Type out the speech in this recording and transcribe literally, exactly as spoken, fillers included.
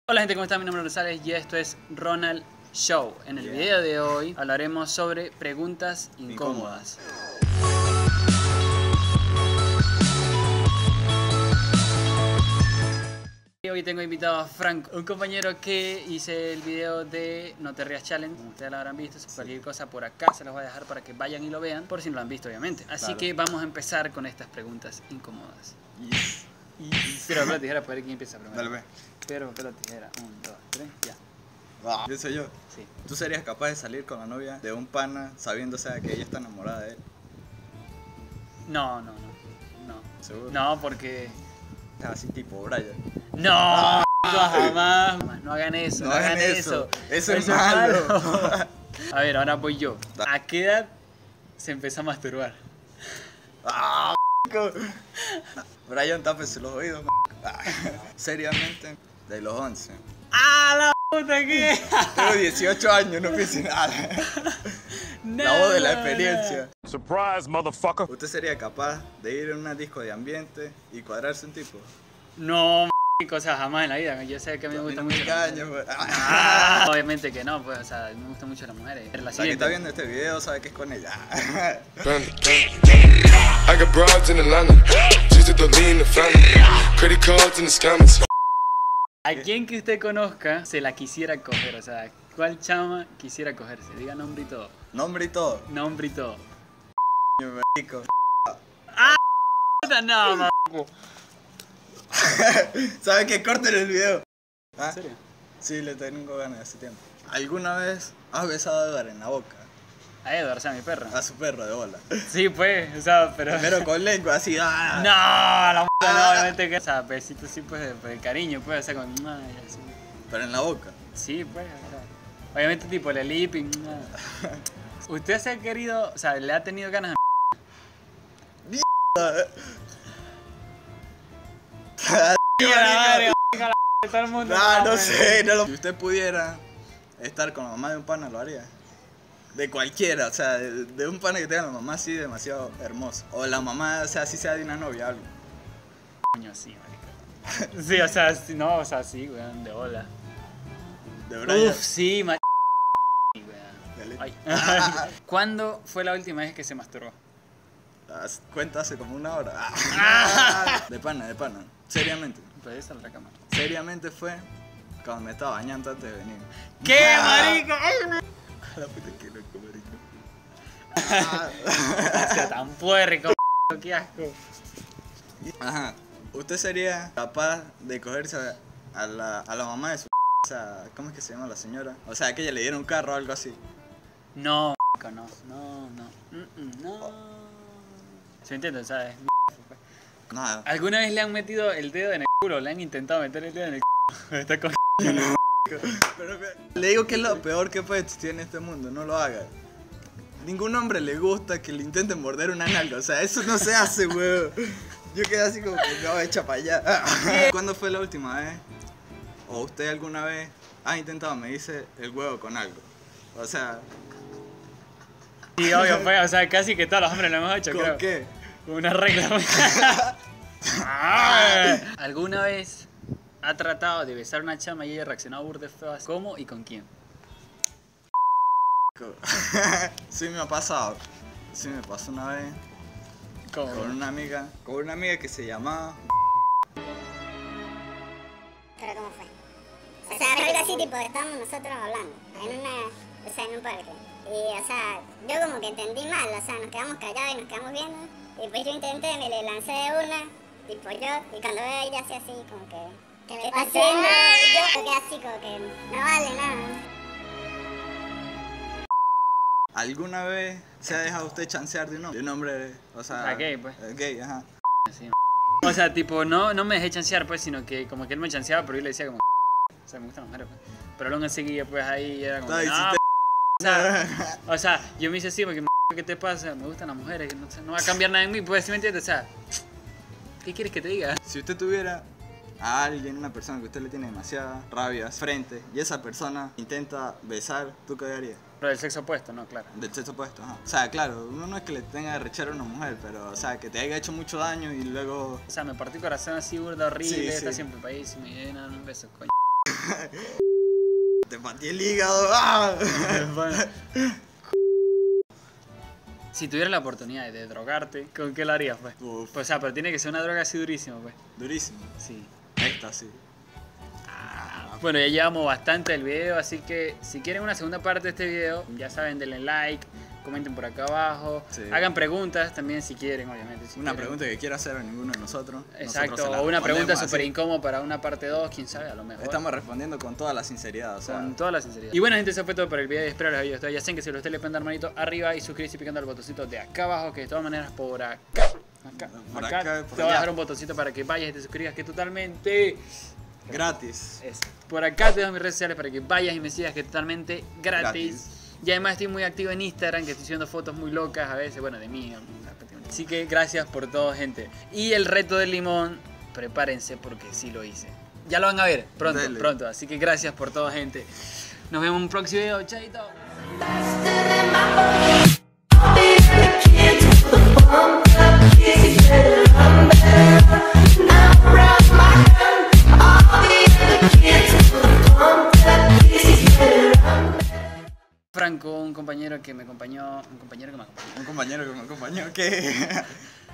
Hola gente, ¿cómo están? Mi nombre es Rosales y esto es Ronald Show. En el yeah. video de hoy hablaremos sobre preguntas incómodas. Hoy tengo invitado a Franco, un compañero que hice el video de No Te Rías Challenge. Como ustedes lo habrán visto, sí. Cualquier cosa por acá se los voy a dejar para que vayan y lo vean, por si no lo han visto obviamente. Así claro. que vamos a empezar con estas preguntas incómodas. Yes. Yes. Pero la tijera para ver quién empieza primero. Dale, ve. Pero la tijera, un, dos, tres, ya. Ah, ¿yo soy yo? Sí. ¿Tú serías capaz de salir con la novia de un pana sabiendo, o sea, que ella está enamorada de él? No, no, no. No. ¿Seguro? No, porque... Así tipo Brian. No, ah, jamás. No hagan eso, no, no hagan eso. Eso, eso es malo. malo. A ver, ahora voy yo. ¿A qué edad se empezó a masturbar? Ah, Brian, tápese los oídos. Seriamente, de los once. ¡Ah, la puta que! Tengo dieciocho años, no piense nada. No, la voz de la experiencia. Surprise, motherfucker. ¿Usted sería capaz de ir a una disco de ambiente y cuadrarse un tipo? No, m***, o sea, jamás en la vida. Yo sé que a mí me gusta mucho. Caño, pues. Ah, obviamente que no, pues, o sea, me gustan mucho las mujeres. La que está viendo este video sabe que es con ella. I got broads in Atlanta, just to lean the family, credit cards in the scammers. ¿A quién que usted conozca se la quisiera coger? O sea, ¿cuál chama quisiera cogerse? Diga nombre y todo. Nombre y todo. Nombre y todo. Marico. ¡Ah! No, marico. ¿Sabes qué? Corten el video. ¿Ah? ¿En serio? Sí, le tengo ganas hace tiempo. ¿Alguna vez has besado a Edward en la boca? A Edward, o sea, a mi perro. A su perro de bola. Sí, pues, o sea, pero... Pero con lengua, así, ¡ah! No, la m***, no, obviamente que... O sea, besitos sí, pues, de, pues, de cariño, pues, o sea, con... Ay, así. Pero en la boca. Sí, pues, o sea, obviamente tipo el lipping. ¿Usted se ha querido, o sea, le ha tenido ganas de... ¡Mierda! Todo el mundo... No, no sé, no lo... Si usted pudiera estar con la mamá de un pana, ¿lo haría? De cualquiera, o sea, de, de un pana que tenga la mamá así demasiado hermoso. O la mamá, o sea, así sea de una novia, algo. Coño, sí, marica. Sí, o sea, sí, no, o sea, sí, weón, de bola. De Brian. Uf, sí, marica. Ay. ¿Cuándo fue la última vez que se masturbó? Cuenta hace como una hora. Ah. De pana, de pana. Seriamente. Pues esa es la cámara. Seriamente fue cuando me estaba bañando antes de venir. ¿Qué, marico? La puta que loco, marico. O sea, tan puerco, qué asco. Ajá. ¿Usted sería capaz de cogerse a la, a la mamá de su... O sea, ¿cómo es que se llama la señora? O sea, que ella le diera un carro o algo así. No, no, no, no, mm, mm, no. ¿Se entiende? ¿Sabes? Nada. ¿Alguna vez le han metido el dedo en el culo? ¿Le han intentado meter el dedo en el culo? Está con... Pero le digo que es lo peor que puede existir en este mundo, no lo haga. Ningún hombre le gusta que le intenten morder una nalga, o sea, eso no se hace, weón. Yo quedé así como que no, echa para allá. ¿Cuándo fue la última vez? ¿O usted alguna vez ha intentado medirse el huevo con algo? O sea... Sí, obvio, pues, o sea, casi que todos los hombres lo hemos hecho, ¿con creo. qué? Con una regla. ¿Alguna vez ha tratado de besar a una chama y ella reaccionó burda de feo? ¿Cómo y con quién? Sí me ha pasado. Sí me pasó una vez. ¿Cómo? Con una amiga. Con una amiga que se llamaba... ¿Pero cómo fue? O sea, algo así, tipo, estábamos nosotros hablando en una... O sea, en un parque. Y, o sea, yo como que entendí mal, o sea, nos quedamos callados y nos quedamos viendo. Y pues yo intenté, me le lancé de una, tipo yo, y cuando veo ella así, así, como que... ¿Qué me pasa? Así, no, yo quedé así, como que no vale nada. ¿Alguna vez se ha dejado usted chancear de un hombre? De un hombre, o sea... Ah, gay, pues. Gay, ajá. Sí. O sea, tipo, no, no me dejé chancear, pues, sino que como que él me chanceaba, pero yo le decía como... O sea, me gustan las mujeres, pues. Pero luego seguía, pues, ahí y era como... Ay, no, si te... o, sea, o sea, yo me hice así porque... ¿Qué te pasa? Me gustan las mujeres, no, no va a cambiar nada en mí, pues, ¿sí me entiendes? O sea, ¿qué quieres que te diga? Si usted tuviera a alguien, una persona que usted le tiene demasiada rabia frente, y esa persona intenta besar, ¿tú qué harías? Pero del sexo opuesto, no, claro. Del sexo opuesto, ajá. O sea, claro, uno no es que le tenga que rechar a una mujer, pero, o sea, que te haya hecho mucho daño y luego... O sea, me partí el corazón así, burda, horrible, Sí, está sí. siempre país y me viene a dar un beso, coño. Te pateé el hígado. ¡Ah! Si tuvieras la oportunidad de drogarte, ¿con qué lo harías, pues? Uf. Pues, o sea, pero tiene que ser una droga así durísima, pues. Durísimo. Sí. Éxtasis. Bueno, ya llevamos bastante el video, así que si quieren una segunda parte de este video, ya saben, denle like, comenten por acá abajo, Sí. hagan preguntas también si quieren, obviamente. Si Una quieren. pregunta que quiera hacer a ninguno de nosotros. Exacto, nosotros se la o una pregunta respondemos súper así. incómoda para una parte dos, quién sabe, a lo mejor. Estamos respondiendo con toda la sinceridad, o sea. Con toda la sinceridad. Y bueno, gente, eso fue todo por el video. Espero les haya gustado. Ya saben que si les gusta, le pueden dar manito arriba y suscribirse picando el botoncito de acá abajo, que de todas maneras por acá. Acá, Por acá, acá, por te voy a allá. dejar un botoncito para que vayas y te suscribas, que es totalmente Gratis. eso. Por acá te dejo mis redes sociales para que vayas y me sigas, que es totalmente gratis. Gratis. Y además estoy muy activo en Instagram, que estoy subiendo fotos muy locas a veces, bueno, de mí. Así que gracias por todo, gente. Y el reto del limón, prepárense porque sí lo hice. Ya lo van a ver pronto, Dale. pronto. Así que gracias por todo, gente. Nos vemos en un próximo video. Chaito. Franco, un compañero que me acompañó, un compañero que me acompañó. Un compañero que me acompañó que